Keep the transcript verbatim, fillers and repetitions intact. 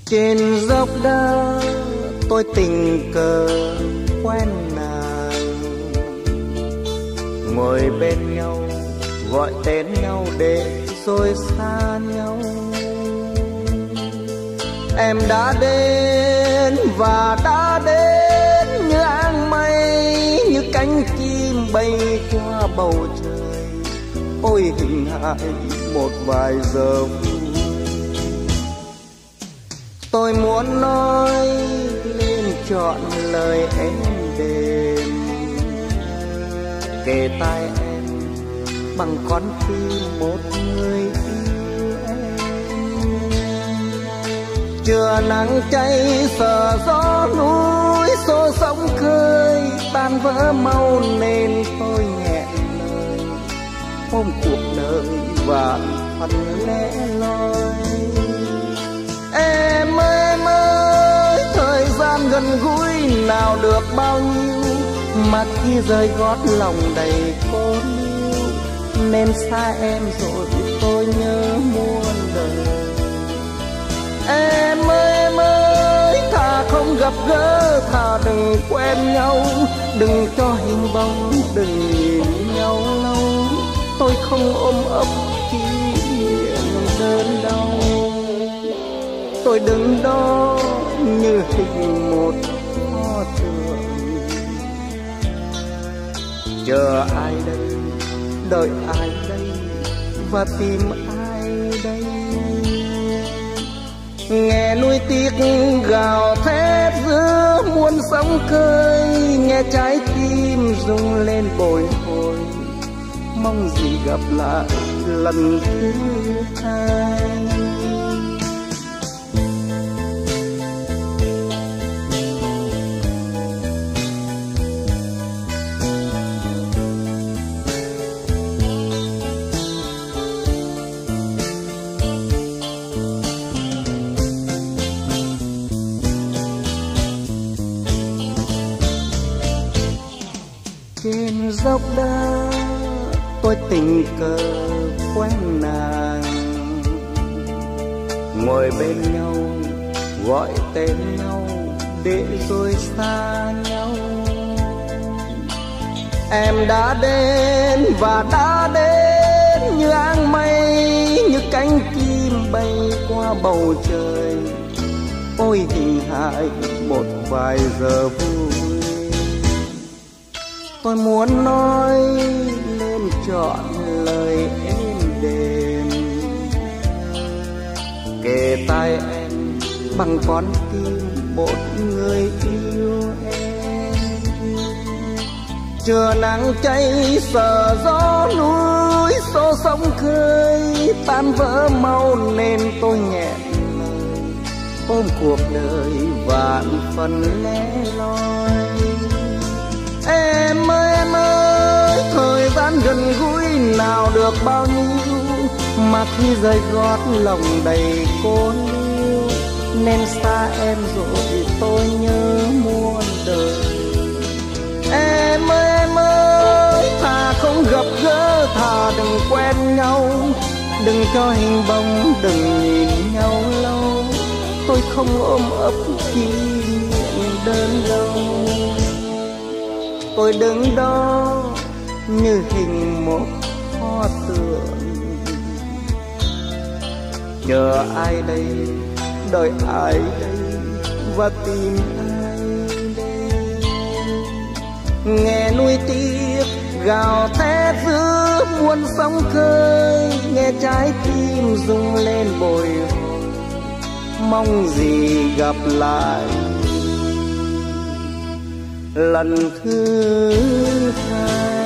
Trên dốc đá tôi tình cờ quen nàng, ngồi bên nhau gọi tên nhau để rồi xa nhau. Em đã đến và đã đến như áng mây, như cánh chim bay qua bầu trời. Ôi hình hài một vài giờ vui, tôi muốn nói lên trọn lời em đềm, kề tai em bằng con tim một người yêu em. Trưa nắng cháy sờ gió núi, xô sóng khơi tan vỡ mau nên tôi nghẹn lời ôm cuộc đời và phần lẻ loi. Em ơi em ơi, thời gian gần gũi nào được bao nhiêu, mà khi rời gót lòng đầy cô liêu, nên xa em rồi tôi nhớ muôn đời. Em ơi em ơi, thà không gặp gỡ, thà đừng quen nhau, đừng cho hình bóng, đừng nhìn nhau lâu. Tôi không ôm ấp kỷ niệm đơn đau, tôi đứng đó như hình một pho tượng, chờ ai đây, đợi ai đây, và tìm ai đây. Nghe nuối tiếc gào thét giữa muôn sóng khơi, nghe trái tim rung lên bồi hồi, mong gì gặp lại lần thứ hai. Trên dốc đá tôi tình cờ quen nàng, ngồi bên nhau gọi tên nhau để rồi xa nhau. Em đã đến và đã đến như áng mây, như cánh chim bay qua bầu trời. Ôi hình hài một vài giờ vui, tôi muốn nói lên trọn lời êm đềm, kề tai em bằng con tim một người yêu em. Trưa nắng cháy sờ gió núi, xô sóng khơi tan vỡ mau nên tôi nghẹn lời ôm cuộc đời vạn phần lẻ loi. Em ơi em ơi, thời gian gần gũi nào được bao nhiêu, mà khi rời gót lòng đầy cô liêu, nên xa em rồi tôi nhớ muôn đời. Em ơi em ơi, thà không gặp gỡ, thà đừng quen nhau, đừng cho hình bóng, đừng nhìn nhau lâu. Tôi không ôm ấp kỷ niệm đơn lâu, tôi đứng đó như hình một pho tượng, chờ ai đây, đợi ai đây, và tìm ai đây. Nghe nuối tiếc gào thét giữa muôn sóng khơi, nghe trái tim rung lên bồi hồi, mong gì gặp lại lần thứ hai.